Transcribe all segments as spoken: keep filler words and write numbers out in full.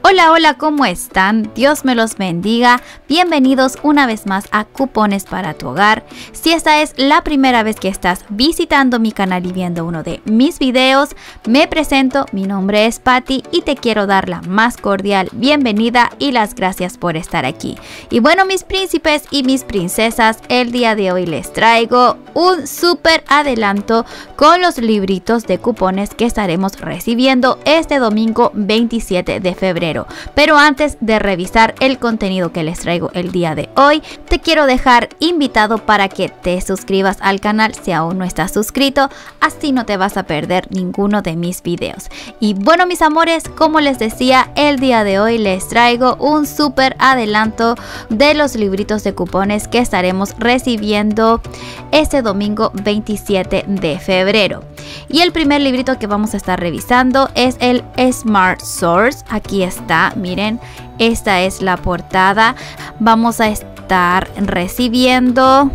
Hola, hola, ¿cómo están? Dios me los bendiga. Bienvenidos una vez más a Cupones para tu Hogar. Si esta es la primera vez que estás visitando mi canal y viendo uno de mis videos, me presento, mi nombre es Patty y te quiero dar la más cordial bienvenida y las gracias por estar aquí. Y bueno, mis príncipes y mis princesas, el día de hoy les traigo un súper adelanto con los libritos de cupones que estaremos recibiendo este domingo veintisiete de febrero. Pero antes de revisar el contenido que les traigo el día de hoy, te quiero dejar invitado para que te suscribas al canal si aún no estás suscrito, así no te vas a perder ninguno de mis videos. Y bueno, mis amores, como les decía, el día de hoy les traigo un súper adelanto de los libritos de cupones que estaremos recibiendo este domingo veintisiete de febrero. Y el primer librito que vamos a estar revisando es el Smart Source. Aquí está, miren, esta es la portada. Vamos a estar recibiendo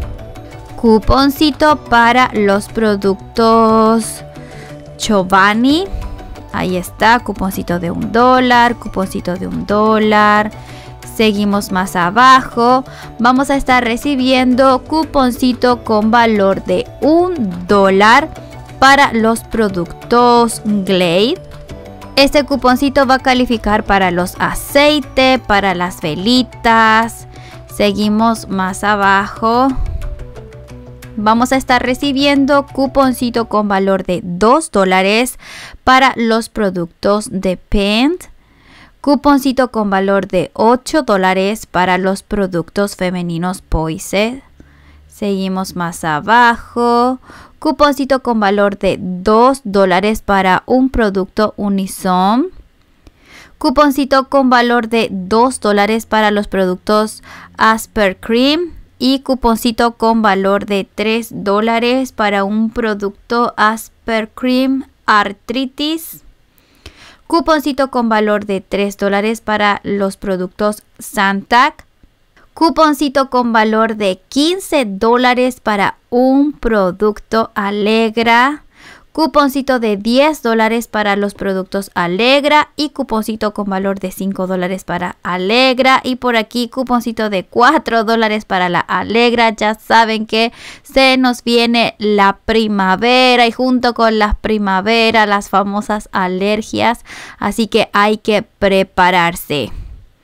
cuponcito para los productos Chobani. Ahí está, cuponcito de un dólar, cuponcito de un dólar. Seguimos más abajo, vamos a estar recibiendo cuponcito con valor de un dólar para los productos Glade. Este cuponcito va a calificar para los aceites, para las velitas. Seguimos más abajo. Vamos a estar recibiendo cuponcito con valor de dos dólares para los productos de Paint. Cuponcito con valor de ocho dólares para los productos femeninos Poise. Seguimos más abajo. Cuponcito con valor de dos dólares para un producto Unison. Cuponcito con valor de dos dólares para los productos Asper Cream. Y cuponcito con valor de tres dólares para un producto Asper Cream Arthritis. Cuponcito con valor de tres dólares para los productos Santac. Cuponcito con valor de quince dólares para un producto Alegra. Cuponcito de diez dólares para los productos Alegra. Y cuponcito con valor de cinco dólares para Alegra. Y por aquí cuponcito de cuatro dólares para la Alegra. Ya saben que se nos viene la primavera. Y junto con la primavera, las famosas alergias. Así que hay que prepararse.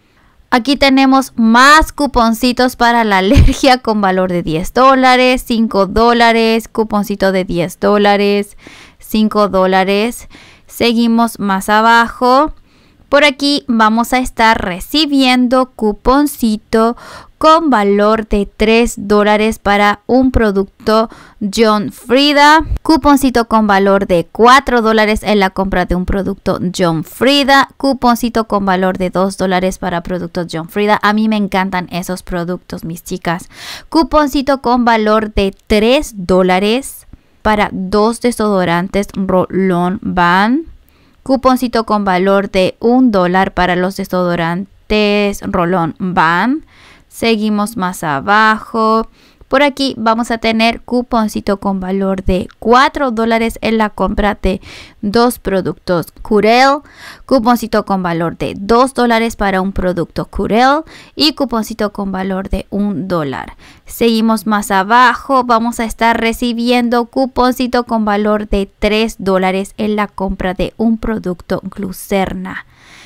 Aquí tenemos más cuponcitos para la alergia con valor de diez dólares, cinco dólares, cuponcito de diez dólares, cinco dólares. Seguimos más abajo. Por aquí vamos a estar recibiendo cuponcito con valor de tres dólares para un producto John Frieda. Cuponcito con valor de cuatro dólares en la compra de un producto John Frieda. Cuponcito con valor de dos dólares para productos John Frieda. A mí me encantan esos productos, mis chicas. Cuponcito con valor de tres dólares para dos desodorantes Roll-On. Cuponcito con valor de un dólar para los desodorantes Roll-On. Seguimos más abajo. Por aquí vamos a tener cuponcito con valor de cuatro dólares en la compra de dos productos Curel. Cuponcito con valor de dos dólares para un producto Curel. Y cuponcito con valor de un dólar. Seguimos más abajo. Vamos a estar recibiendo cuponcito con valor de tres dólares en la compra de un producto Glucerna.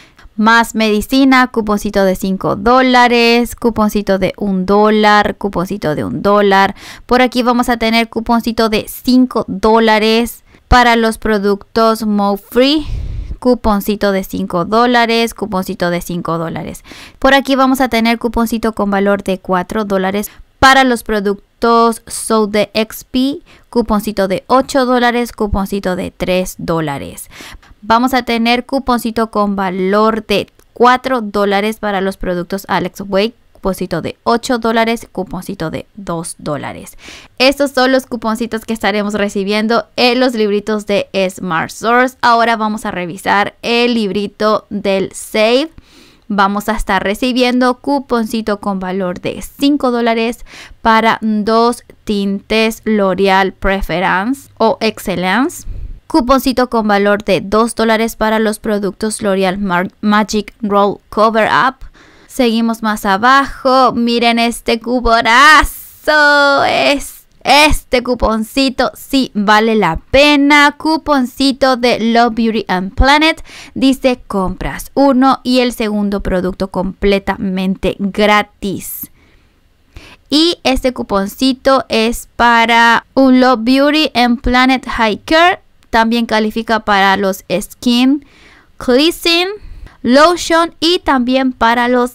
Más medicina, cuponcito de cinco dólares, cuponcito de un dólar, cuponcito de un dólar. Por aquí vamos a tener cuponcito de cinco dólares para los productos Mo Free. Cuponcito de cinco dólares, cuponcito de cinco dólares. Por aquí vamos a tener cuponcito con valor de cuatro dólares para los productos Sode X P. Cuponcito de ocho dólares, cuponcito de tres dólares. Vamos a tener cuponcito con valor de cuatro dólares para los productos Alex Wake. Cuponcito de ocho dólares, cuponcito de dos dólares. Estos son los cuponcitos que estaremos recibiendo en los libritos de Smart Source. Ahora vamos a revisar el librito del Save. Vamos a estar recibiendo cuponcito con valor de cinco dólares para dos tintes L'Oreal Preference o Excellence. Cuponcito con valor de dos dólares para los productos L'Oreal Magic Roll Cover Up. Seguimos más abajo. Miren este cuponazo. Es este cuponcito sí vale la pena. Cuponcito de Love Beauty and Planet. Dice compras uno y el segundo producto completamente gratis. Y este cuponcito es para un Love Beauty and Planet High Care. También califica para los Skin Cleansing, Lotion y también para los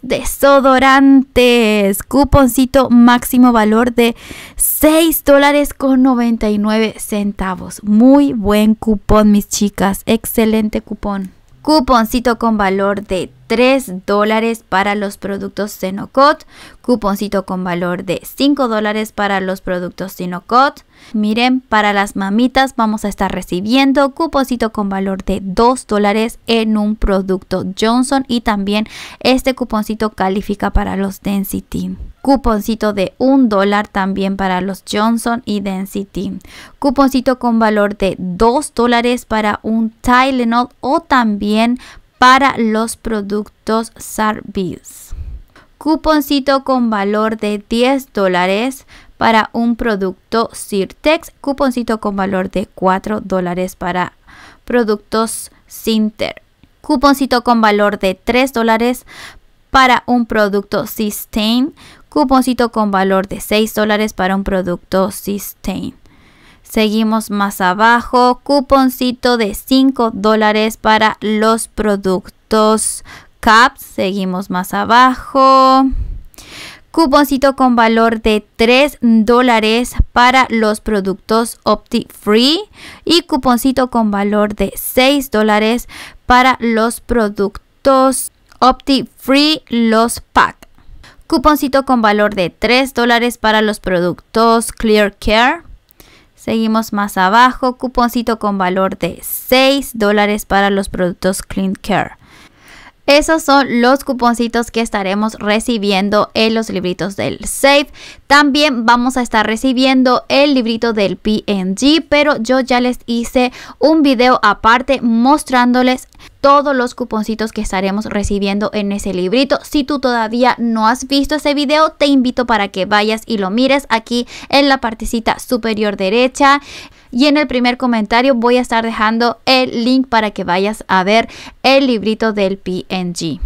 desodorantes. Cuponcito máximo valor de seis dólares con noventa y nueve centavos. Muy buen cupón, mis chicas. Excelente cupón. Cuponcito con valor de tres dólares para los productos Zenocot. Cuponcito con valor de cinco dólares para los productos Zenocot. Miren, para las mamitas vamos a estar recibiendo cuponcito con valor de dos dólares en un producto Johnson. Y también este cuponcito califica para los Density. Cuponcito de un dólar también para los Johnson y Density. Cuponcito con valor de dos dólares para un Tylenol o también para los productos Sarbeez. Cuponcito con valor de diez dólares para un producto Sirtex. Cuponcito con valor de cuatro dólares para productos Sinter. Cuponcito con valor de tres dólares para un producto Systane. Cuponcito con valor de seis dólares para un producto Systane. Seguimos más abajo. Cuponcito de cinco dólares para los productos Caps. Seguimos más abajo. Cuponcito con valor de tres dólares para los productos Opti-Free. Y cuponcito con valor de seis dólares para los productos Opti-Free, los Pack. Cuponcito con valor de tres dólares para los productos Clear Care. Seguimos más abajo. Cuponcito con valor de seis dólares para los productos Clean Care. Esos son los cuponcitos que estaremos recibiendo en los libritos del Save. También vamos a estar recibiendo el librito del P and G, pero yo ya les hice un video aparte mostrándoles todos los cuponcitos que estaremos recibiendo en ese librito. Si tú todavía no has visto ese video, te invito para que vayas y lo mires aquí en la partecita superior derecha. Y en el primer comentario voy a estar dejando el link para que vayas a ver el librito del P and G.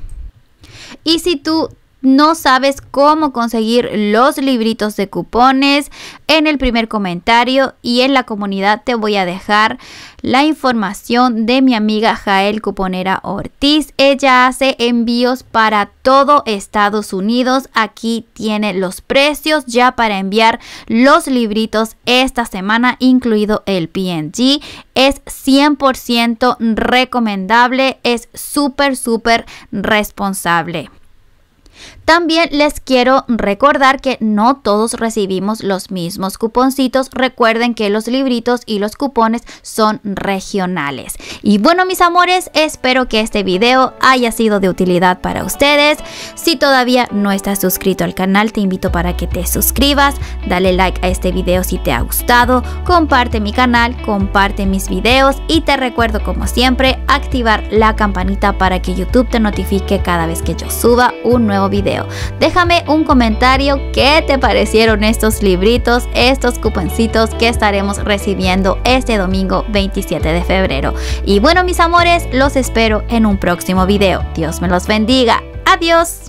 Y si tú no sabes cómo conseguir los libritos de cupones, en el primer comentario y en la comunidad te voy a dejar la información de mi amiga Jael Cuponera Ortiz. Ella hace envíos para todo Estados Unidos. Aquí tiene los precios ya para enviar los libritos esta semana, incluido el P and G. Es cien por ciento recomendable, es súper súper responsable. También les quiero recordar que no todos recibimos los mismos cuponcitos. Recuerden que los libritos y los cupones son regionales. Y bueno, mis amores, espero que este video haya sido de utilidad para ustedes. Si todavía no estás suscrito al canal, te invito para que te suscribas. Dale like a este video si te ha gustado. Comparte mi canal, comparte mis videos. Y te recuerdo, como siempre, activar la campanita para que YouTube te notifique cada vez que yo suba un nuevo video. Déjame un comentario qué te parecieron estos libritos, estos cuponcitos que estaremos recibiendo este domingo veintisiete de febrero. Y bueno, mis amores, los espero en un próximo video. Dios me los bendiga. Adiós.